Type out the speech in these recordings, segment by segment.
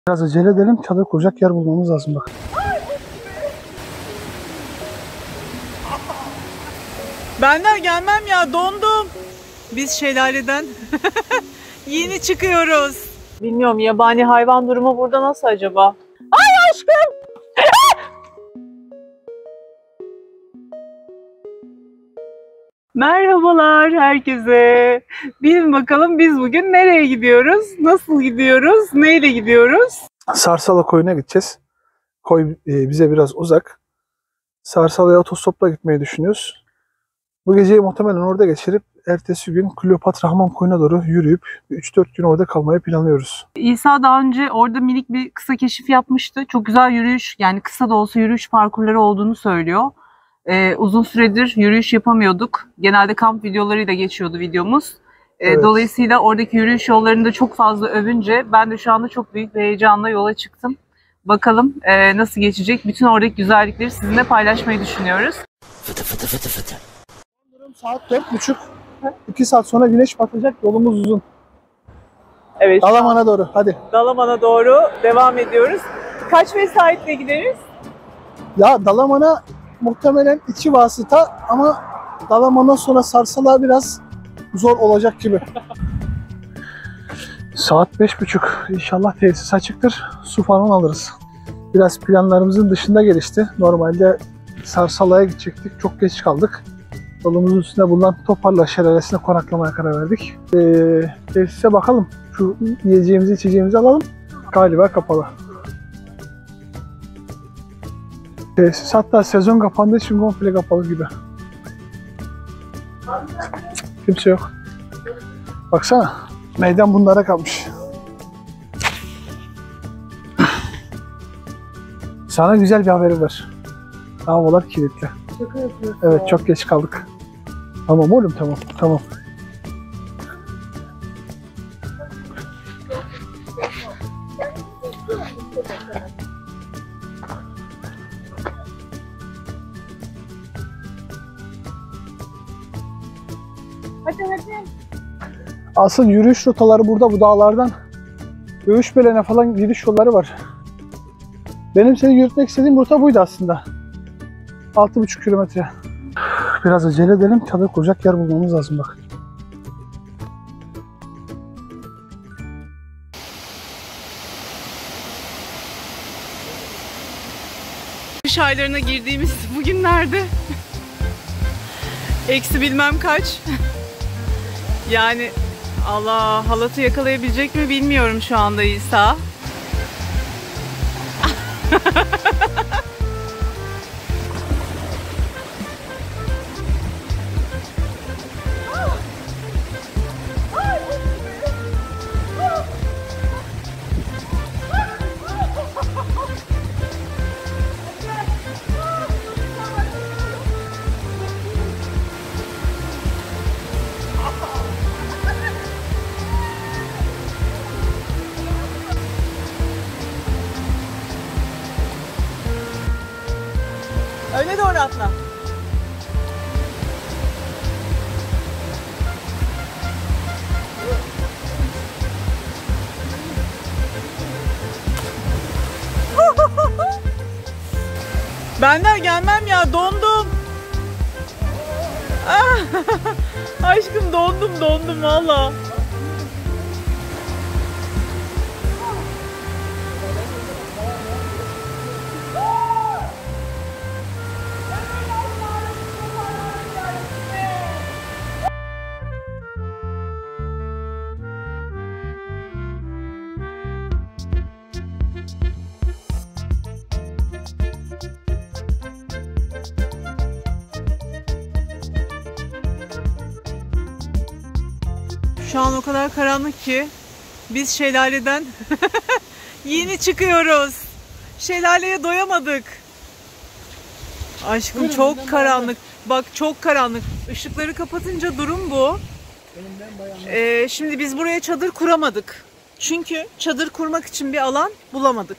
Biraz acele edelim. Çadır kuracak yer bulmamız lazım bak. Ben de gelmem ya, dondum. Biz şelaleden yeni çıkıyoruz. Bilmiyorum, yabani hayvan durumu burada nasıl acaba? Ay aşkım! Merhabalar herkese. Bilin bakalım biz bugün nereye gidiyoruz? Nasıl gidiyoruz? Neyle gidiyoruz? Sarsala koyuna gideceğiz. Koy bize biraz uzak. Sarsala'ya otostopla gitmeyi düşünüyoruz. Bu geceyi muhtemelen orada geçirip ertesi gün Kleopatra Hamam Koyu'na doğru yürüyüp 3-4 gün orada kalmayı planlıyoruz. İsa daha önce orada minik bir kısa keşif yapmıştı. Çok güzel yürüyüş, yani kısa da olsa yürüyüş parkurları olduğunu söylüyor. Uzun süredir yürüyüş yapamıyorduk. Genelde kamp videolarıyla geçiyordu videomuz. Evet. Dolayısıyla oradaki yürüyüş yollarını da çok fazla övünce ben de şu anda çok büyük bir heyecanla yola çıktım. Bakalım nasıl geçecek? Bütün oradaki güzellikleri sizinle paylaşmayı düşünüyoruz. Fıtı fıtı fıtı fıtı. Saat 4.30. 2 saat sonra güneş batacak. Yolumuz uzun. Evet. Dalaman'a doğru. Hadi. Dalaman'a doğru devam ediyoruz. Kaç vesaitle gideriz? Ya Dalaman'a muhtemelen 2 vasıta ama Dalaman'dan sonra Sarsala biraz zor olacak gibi. Saat 5.30. İnşallah tesis açıktır. Su falan alırız. Biraz planlarımızın dışında gelişti. Normalde Sarsala'ya gidecektik. Çok geç kaldık. Yolumuzun üstünde bulunan Toparla Şelalesi'ne konaklamaya karar verdik. Tesise bakalım. Şu yiyeceğimizi içeceğimizi alalım. Galiba kapalı. Tesis hatta sezon kapandığı için komple kapalı gibi. Kimse yok. Baksana. Meydan bunlara kalmış. Sana güzel bir haberim var. Havalar kilitli. Şaka yapıyorsun. Evet, çok geç kaldık. Tamam oğlum, tamam. Hadi. Asıl yürüyüş rotaları burada, bu dağlardan. Öğüşbelen'e falan gidiş yolları var. Benim seni yürütmek istediğim rota buydu aslında. 6,5 kilometre. Biraz acele edelim. Çadır kuracak yer bulmamız lazım bak. Kış aylarına girdiğimiz bugünlerde eksi bilmem kaç. Yani Allah, halatı yakalayabilecek mi bilmiyorum şu anda İsa. Öne doğru atla. Ben de gelmem ya, dondum. Aşkım dondum valla. Şu an o kadar karanlık ki biz şelaleden yeni çıkıyoruz. Şelaleye doyamadık. Aşkım çok karanlık. Bak çok karanlık. Işıkları kapatınca durum bu. Şimdi biz buraya çadır kuramadık. Çünkü çadır kurmak için bir alan bulamadık.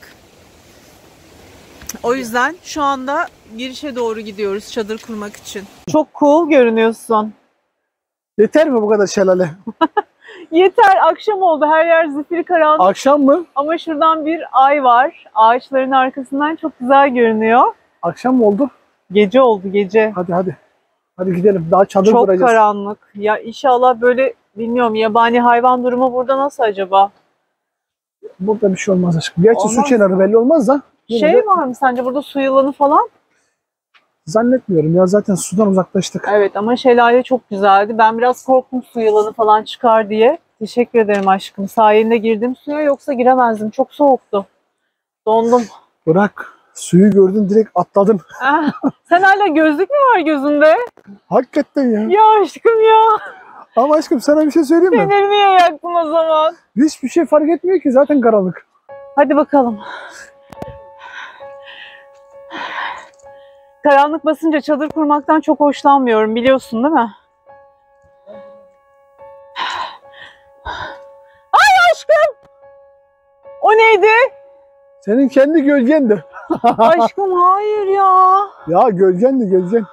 O yüzden şu anda girişe doğru gidiyoruz çadır kurmak için. Çok cool görünüyorsun. Yeter mi bu kadar şelale? Yeter, akşam oldu. Her yer zifiri karanlık. Akşam mı? Ama şuradan bir ay var. Ağaçların arkasından çok güzel görünüyor. Akşam mı oldu? Gece oldu, gece. Hadi hadi. Hadi gidelim. Daha çadır Çok kuracağız. karanlık. Ya inşallah böyle, bilmiyorum, yabani hayvan durumu burada nasıl acaba? Burada bir şey olmaz aşkım. Gerçi Olmaz su kenarı belli olmaz da. yine Şey de var mı sence burada, su yılanı falan? zannetmiyorum ya. Zaten sudan uzaklaştık. Evet ama şelale çok güzeldi. Ben biraz korktum su yılanı falan çıkar diye. Teşekkür ederim aşkım. Sayende girdim suya, yoksa giremezdim. Çok soğuktu. Dondum. Bırak. Suyu gördün direkt atladın. Ah, sen hala gözlük mü var gözünde? Hakikaten ya. Ya aşkım ya. Ama aşkım sana bir şey söyleyeyim mi? Feneri niye yaktın o zaman? Hiçbir şey fark etmiyor ki zaten karanlık. Hadi bakalım. Karanlık basınca çadır kurmaktan çok hoşlanmıyorum, biliyorsun değil mi? Ay aşkım! O neydi? Senin kendi gölgendi. Aşkım hayır ya. Ya gölgendi gölgen.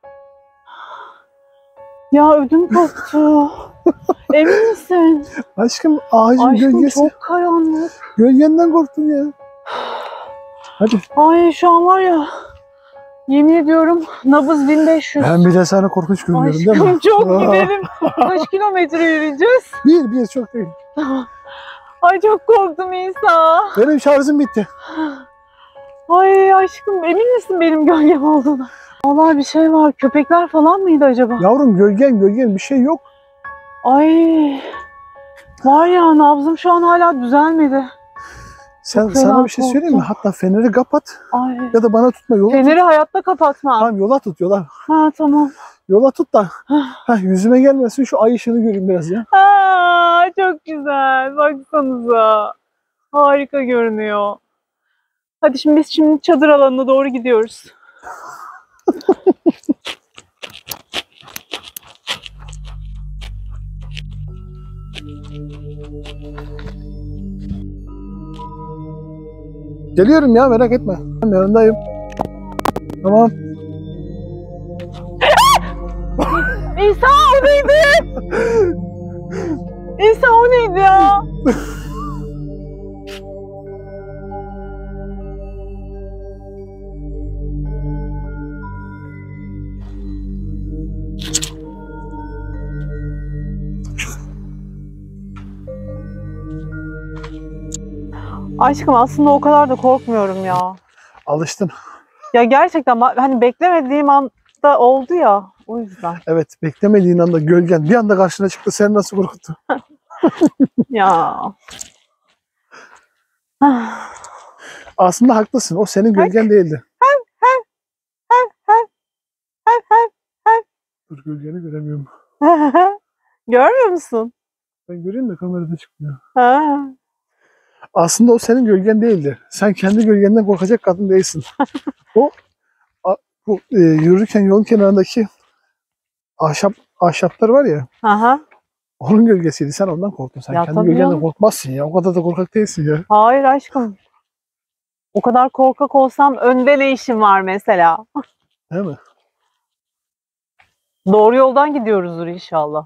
Ya ödüm koptu. Emin misin? Aşkım ağacın Aşkım gölgesi. çok karanlık. Gölgenden korktum ya. Hadi. Ay şu an var ya. Yemin ediyorum nabız 1500. Ben bir de sana korkunç görünüyorum değil mi? Aşkım çok gidelim. Kaç kilometre yürüyeceğiz? Bir çok değil. Ay çok korktum İsa. Benim şarjım bitti. Ay aşkım emin misin benim gölgem olduğuna? Vallahi bir şey var. Köpekler falan mıydı acaba? Yavrum gölgen bir şey yok. Ay. Var ya, nabzım şu an hala düzelmedi. Sana fena bir şey söyleyeyim mi? korktum. Hatta feneri kapat Ay. ya da bana tutma yola tut. Feneri hayatta kapatmam. Tamam yola tut yola. Ha tamam. Yola tut da yüzüme gelmesin şu ay ışığını göreyim biraz ya. Aa, çok güzel. Baksanıza. Harika görünüyor. Hadi biz çadır alanına doğru gidiyoruz. Geliyorum ya merak etme. Ben yanındayım. Tamam. İsa o neydi? İsa o neydi ya? Aşkım aslında o kadar da korkmuyorum ya. Alıştın. Ya gerçekten hani beklemediğim anda oldu ya, o yüzden. Evet beklemediğin anda gölgen bir anda karşına çıktı. Seni nasıl korkuttu? Ya. Aslında haklısın. O senin gölgen değildi. Dur gölgeni göremiyorum. Görmüyor musun? Ben göreyim de kamerada çıkmıyor. Ha. Aslında o senin gölgen değildi. Sen kendi gölgenden korkacak kadın değilsin. Bu yürürken yolun kenarındaki ahşaplar var ya. Aha. Onun gölgesiydi. Sen ondan korktun. Sen Ya kendi tabii gölgenden ya. korkmazsın ya. O kadar da korkak değilsin ya. Hayır aşkım. O kadar korkak olsam önde ne işim var mesela? Değil mi? Doğru yoldan gidiyoruzdur inşallah.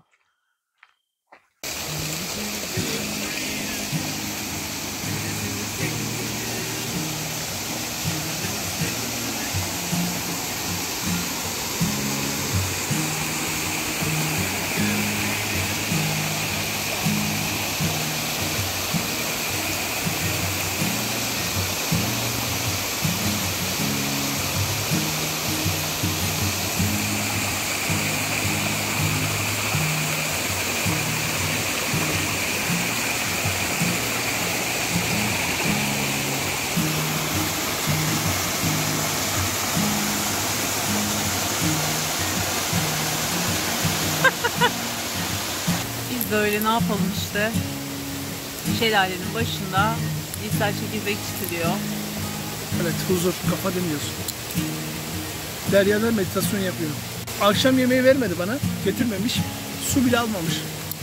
Biz de öyle ne yapalım işte. Şelalenin başında İsa çekirdek çıkarıyor. Evet huzur. Kafa dinliyorsun. Derya'da meditasyon yapıyor. Akşam yemeği vermedi bana. Getirmemiş. Su bile almamış.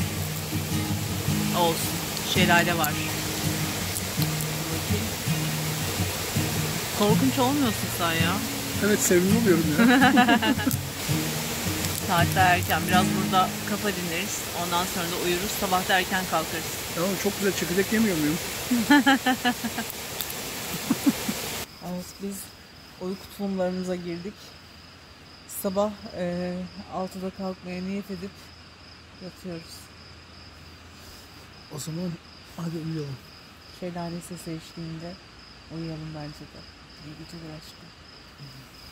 Olsun. Şelale var. Korkunç olmuyorsun sen ya. Evet sevimli oluyorum ya. Saatler erken. Biraz burada kafa dinleriz. Ondan sonra da uyuruz. Sabah da erken kalkarız. Tamam, çok güzel çekirdek yemiyor muyum? Evet, biz uyku tulumlarımıza girdik. Sabah 6'da kalkmaya niyet edip yatıyoruz. O zaman hadi uyuyalım. Şelale sesi eşliğinde uyuyalım bence de. İyi geceler aşkım.